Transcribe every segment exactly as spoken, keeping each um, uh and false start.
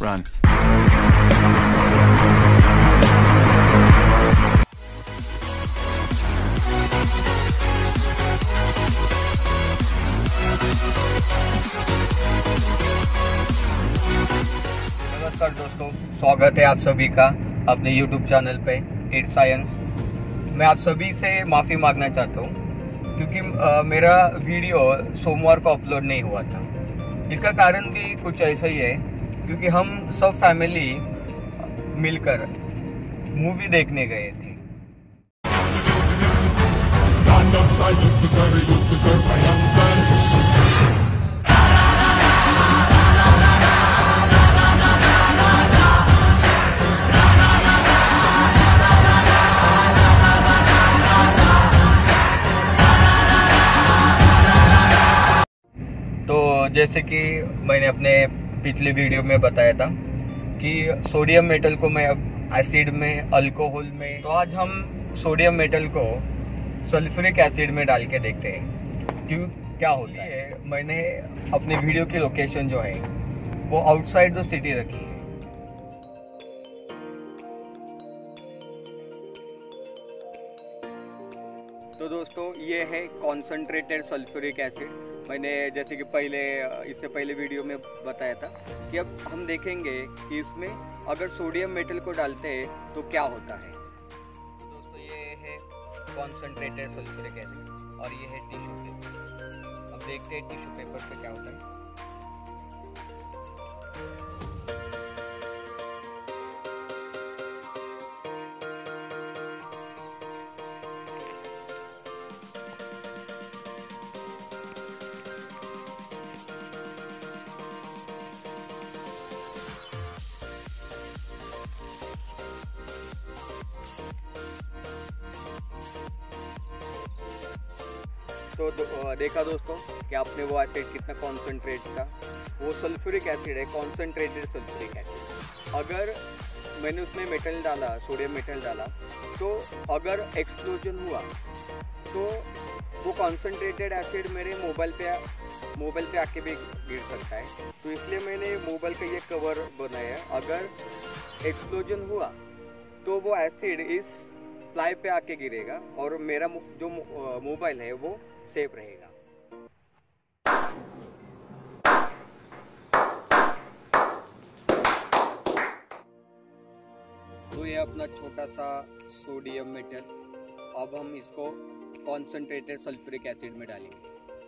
Run. नमस्कार दोस्तों, स्वागत है आप सभी का अपने यूट्यूब चैनल पे इट साइंस। मैं आप सभी से माफ़ी मांगना चाहता हूँ क्योंकि आ, मेरा वीडियो सोमवार को अपलोड नहीं हुआ था। इसका कारण भी कुछ ऐसा ही है क्योंकि हम सब फैमिली मिलकर मूवी देखने गए थे। तो जैसे कि मैंने अपने पिछले वीडियो में बताया था कि सोडियम मेटल को मैं अब एसिड में, अल्कोहल में, तो आज हम सोडियम मेटल को सल्फ्यूरिक एसिड में डाल के देखते हैं क्यों क्या होता है। मैंने अपने वीडियो की लोकेशन जो है वो आउटसाइड द सिटी रखी है। तो दोस्तों, ये है कॉन्सनट्रेटेड सल्फ्यूरिक एसिड। मैंने जैसे कि पहले इससे पहले वीडियो में बताया था कि अब हम देखेंगे कि इसमें अगर सोडियम मेटल को डालते हैं तो क्या होता है। तो दोस्तों, ये है कॉन्सनट्रेटेड सल्फ्यूरिक एसिड और ये है टिश्यू पेपर। अब देखते हैं टिश्यू पेपर पे क्या होता है। तो देखा दोस्तों कि आपने वो एसिड कितना कॉन्सेंट्रेट था। वो सल्फ्यूरिक एसिड है, कॉन्सेंट्रेटेड सल्फ्यूरिक एसिड। अगर मैंने उसमें मेटल डाला, सोडियम मेटल डाला, तो अगर एक्सप्लोजन हुआ तो वो कॉन्सेंट्रेटेड एसिड मेरे मोबाइल पे मोबाइल पे आके भी गिर सकता है। तो इसलिए मैंने मोबाइल का ये कवर बनाया। अगर एक्सप्लोजन हुआ तो वो एसिड इस प्लाई पे आके गिरेगा और मेरा जो मोबाइल है वो सेफ रहेगा। तो ये अपना छोटा सा सोडियम मेटल, अब हम इसको कॉन्सेंट्रेटेड सल्फ्यूरिक एसिड में डालेंगे।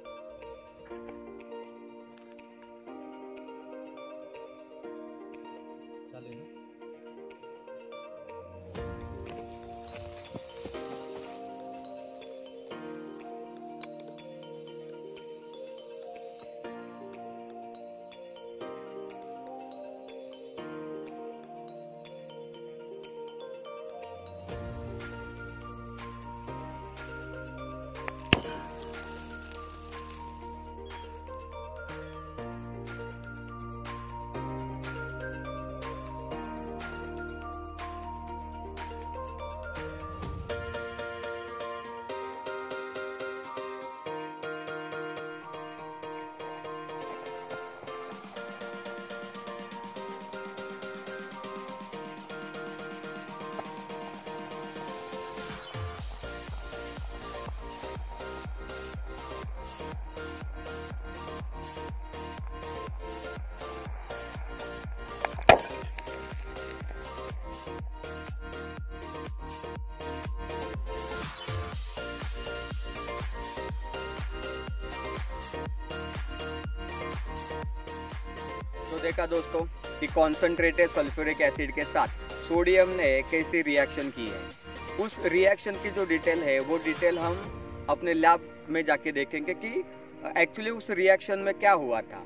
तो देखा दोस्तों कि कॉन्सेंट्रेटेड सल्फ्यूरिक एसिड के साथ सोडियम ने कैसी रिएक्शन की है। उस रिएक्शन की जो डिटेल है वो डिटेल हम अपने लैब में जाके देखेंगे कि एक्चुअली उस रिएक्शन में क्या हुआ था।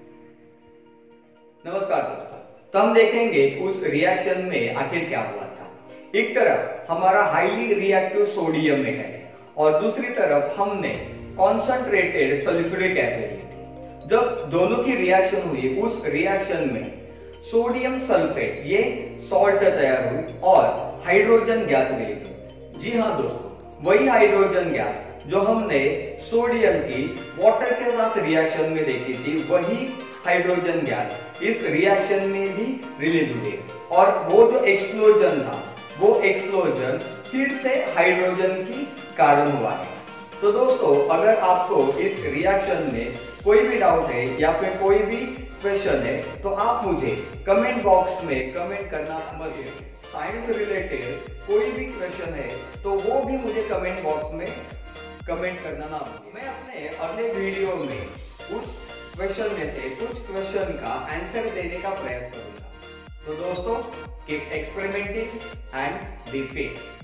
नमस्कार दोस्तों, तो हम देखेंगे उस रिएक्शन में आखिर क्या हुआ था। एक तरफ हमारा हाईली रिएक्टिव सोडियम मेटल है और दूसरी तरफ हमने कॉन्सेंट्रेटेड सल्फ्यूरिक एसिड। जब दोनों की रिएक्शन हुई, उस रिएक्शन में सोडियम सल्फेट ये सॉल्ट तैयार हुई और हाइड्रोजन गैस रिलीज। जी हाँ दोस्तों, वही हाइड्रोजन गैस जो हमने सोडियम की वाटर के साथ रिएक्शन में देखी थी, वही हाइड्रोजन गैस इस रिएक्शन में भी रिलीज हुए और वो जो एक्सप्लोजन था वो एक्सप्लोजन फिर से हाइड्रोजन की कारण हुआ है। तो दोस्तों, अगर आपको इस रिएक्शन में कोई भी डाउट है या फिर कोई भी क्वेश्चन है तो आप मुझे कमेंट बॉक्स में कमेंट करना मत भूलिए। साइंस रिलेटेड कोई भी क्वेश्चन है तो वो भी मुझे कमेंट बॉक्स में कमेंट करना ना भूलिए। मैं अपने अगले वीडियो में उस क्वेश्चन में से कुछ क्वेश्चन का आंसर देने का प्रयास करूंगा। तो दोस्तों, keep experimenting and be fit.